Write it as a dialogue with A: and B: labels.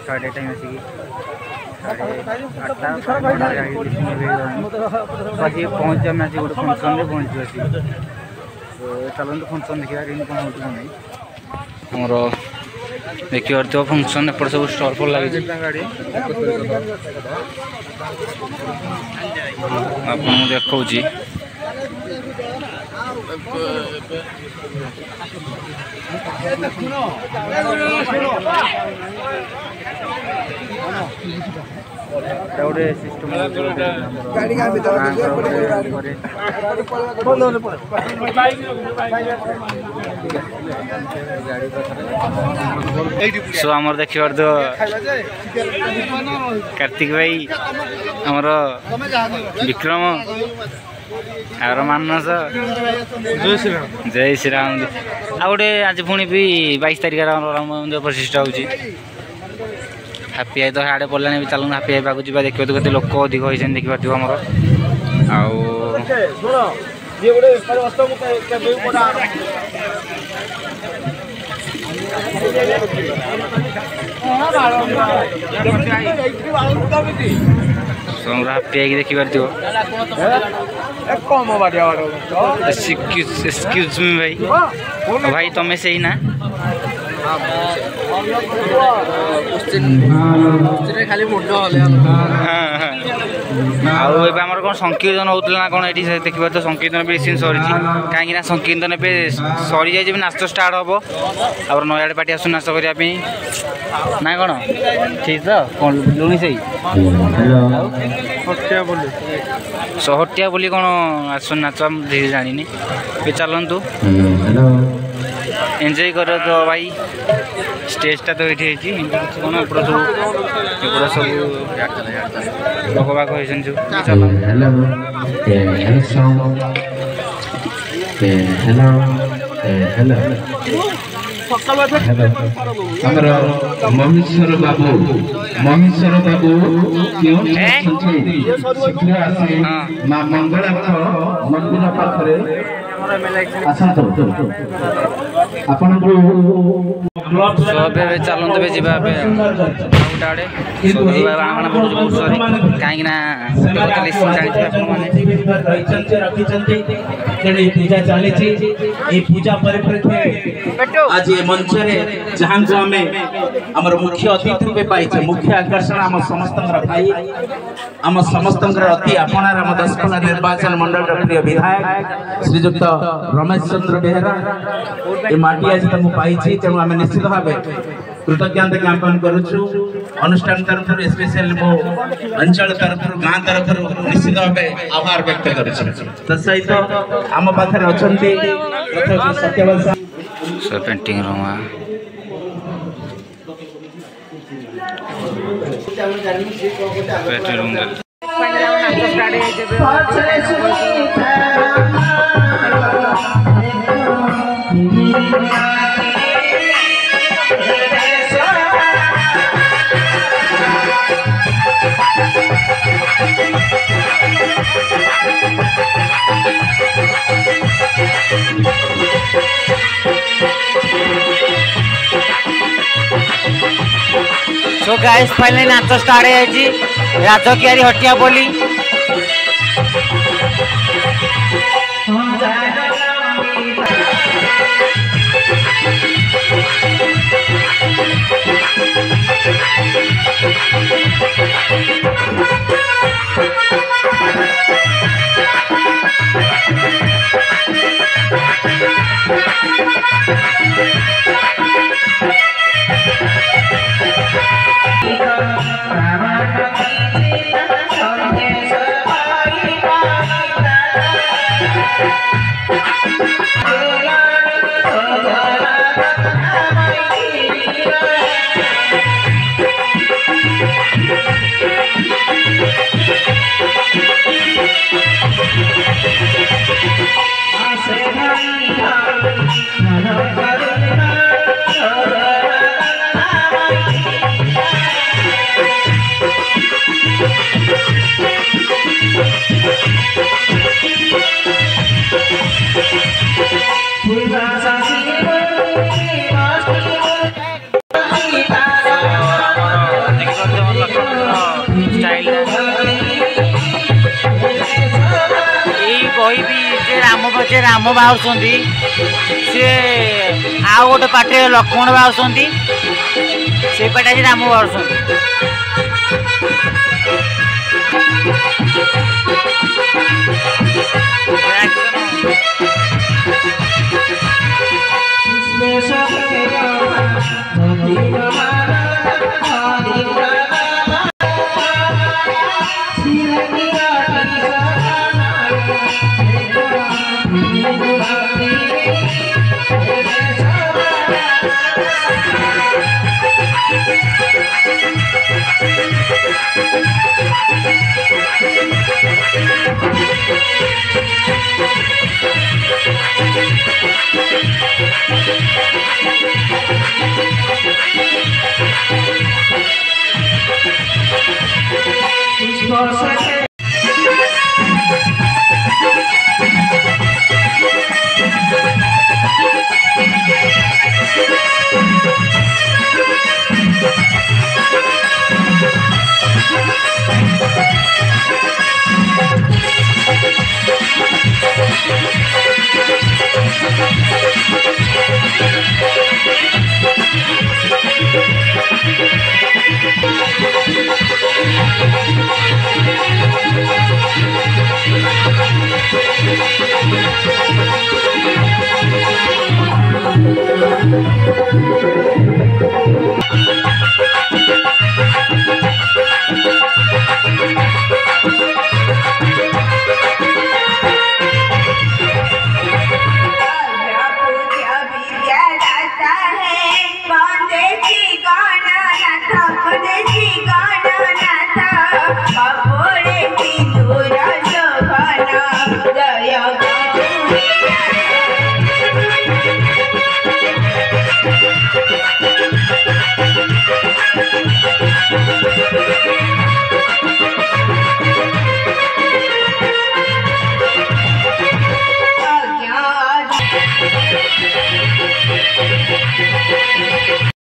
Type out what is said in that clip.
A: साढ़े टाइम आसिक 8:30 गाड़ी बाकी पहुँच आम आज गोटे फंक्शन में पहुँचू आस चलते फंक्शन देखा कहीं कौन हो नहीं आमर देखिए तो फंक्शन एपट सब स्टल फल लगे गाड़ी आपको देखा गोटे सिस्टम सो आमर देखिए तो कार्तिक भाई आमर विक्रम और मानस जय श्री राम आ गोटे आज पुणी भी 22 तारिख राम मंदिर प्रतिष्ठा होची हापी आई तो हाड़े पड़लानी भी चलून हापी आई पाक जा देखिए तो केते लोक अधिक होइछन देखि पारथिबो हमर आउ हापी आई देखि पारथिबो एक्सक्यूज मी भाई भाई तमें से ही ना खाली मुंड आम कौन संकीर्तन होता ना कौन ये देखिए तो संकीर्तन भी रिसीन सरी कहीं संकीर्तन भी सरी जाए नाच स्टार्ट हम और नयाड़ पार्टी आसु नाच करने ना कौन ठीक तो कौन लुणी से सहटिया बोली कौन आसु नाच धीरे जानी चलतु एंजॉय करो तो भाई स्टेजटा तो ये कौन एपट सब लोक बाग
B: महेश्वर बाबू माँ मंगला मंदिर पाखे
A: चलते जावा आड़े कहीं
B: पूजा चली पूजा आज ये मंच जहाँ को आम मुख्य अतिथि भी पाई मुख्य आकर्षण आम समस्त भाई आम समस्त अति आपणार आम दशपल्ला निर्वाचन मंडल प्रिय विधायक श्रीजुक्त रमेश चंद्र बेहरा ये माटी आज तुम पाई तेणु आम निश्चित भाव कृतज्ञता ज्ञापन करुचु अनुष्ठान तरफ स्पेशल मो अंचल तरफ गाँ तरफ निश्चित भाव आभार व्यक्त करुचु तत्सहित आम पाखे अच्छा सत्यवंश
A: painting room so guys finally नाच स्टार्ट है राजकियारी हटिया बोली
C: पाटे राम बाहर सी आउ गोटे पाटे लक्ष्मण बाहर से पाटे राम बाहर
D: Thank you.